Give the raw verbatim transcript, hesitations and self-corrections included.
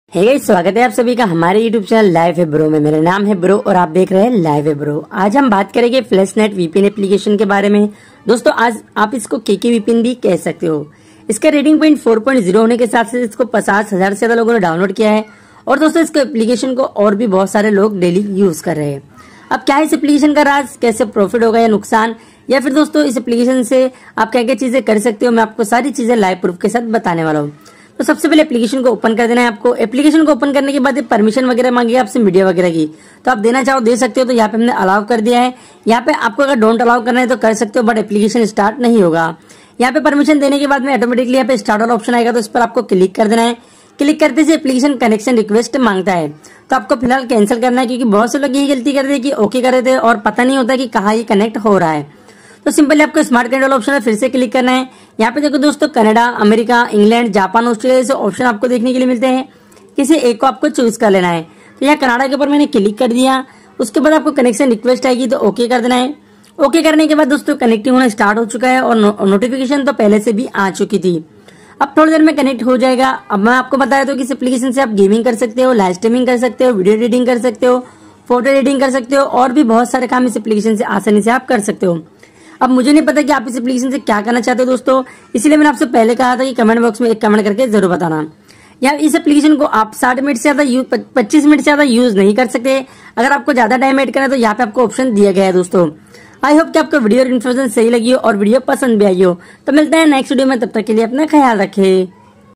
Hey guys, स्वागत है आप सभी का हमारे यूट्यूब चैनल लाइव है ब्रो में। मेरा नाम है ब्रो और आप देख रहे हैं लाइव है ब्रो। आज हम बात करेंगे फ्लैशनेट वीपीएन एप्लीकेशन के बारे में। दोस्तों, आज आप इसको केके वीपीएन भी कह सकते हो। इसका rating point four point zero होने के हिसाब से इसको पचास हजार से ज्यादा लोगों ने डाउनलोड किया है और दोस्तों इसको एप्लीकेशन को और भी बहुत सारे लोग डेली यूज कर रहे हैं। अब क्या है इस एप्लीकेशन का राज, कैसे प्रॉफिट होगा या नुकसान, या फिर दोस्तों इस एप्लीकेशन से आप क्या क्या चीजें कर सकते हो, मैं आपको सारी चीजें लाइव प्रूफ के साथ बताने वाला हूँ। तो सबसे पहले एप्लीकेशन को ओपन कर देना है आपको। एप्लीकेशन को ओपन करने के बाद परमिशन वगैरह मांगेगा आपसे मीडिया वगैरह की, तो आप देना चाहो दे सकते हो। तो यहाँ पे हमने अलाउ कर दिया है। यहाँ पे आपको अगर डोंट अलाउ करना है तो कर सकते हो, बट एप्लीकेशन स्टार्ट नहीं होगा। यहाँ पे परमिशन देने के बाद में ऑटोमेटिकली यहाँ पे स्टार्ट वाला ऑप्शन आएगा, तो इस पर आपको क्लिक कर देना है। क्लिक करते से एप्लीकेशन कनेक्शन रिक्वेस्ट मांगता है, तो आपको फिलहाल कैंसिल करना है, क्योंकि बहुत से लोग यही गलती करते हैं कि ओके कर रहे थे और पता नहीं होता कि कहाँ ये कनेक्ट हो रहा है। तो सिंपली आपको स्मार्ट कनेक्ट वाला ऑप्शन है फिर से क्लिक करना है। यहाँ पे देखो दोस्तों, Canada, America, England, Japan, Australia जैसे ऑप्शन आपको देखने के लिए मिलते हैं। किसी एक को आपको चूज कर लेना है। तो यहाँ कनाडा के ऊपर मैंने क्लिक कर दिया। उसके बाद आपको कनेक्शन रिक्वेस्ट आएगी, तो ओके कर देना है। ओके करने के बाद दोस्तों कनेक्टिंग होना स्टार्ट हो चुका है और नो, नोटिफिकेशन तो पहले से भी आ चुकी थी। अब थोड़ी देर में कनेक्ट हो जाएगा। अब मैं आपको बताया तो कि इस एप्लीकेशन से आप गेमिंग कर सकते हो, लाइव स्ट्रीमिंग कर सकते हो, वीडियो एडिटिंग कर सकते हो, फोटो एडिटिंग कर सकते हो और भी बहुत सारे काम इस एप्लीकेशन से आसानी से आप कर सकते हो। अब मुझे नहीं पता कि आप इस एप्लीकेशन से क्या करना चाहते हो दोस्तों, इसलिए मैंने आपसे पहले कहा था कि कमेंट बॉक्स में एक कमेंट करके जरूर बताना। यार इस एप्लीकेशन को आप साठ मिनट से ज्यादा यूज पच्चीस मिनट से ज्यादा यूज नहीं कर सकते। अगर आपको ज्यादा टाइम एड करना है तो यहाँ पे आपको ऑप्शन दिया गया है दोस्तों। आई होप कि आपको वीडियो इन्फॉर्मेशन सही लगी हो और वीडियो पसंद भी आई हो। तो मिलते हैं नेक्स्ट वीडियो में, तब तक के लिए अपना ख्याल रखें।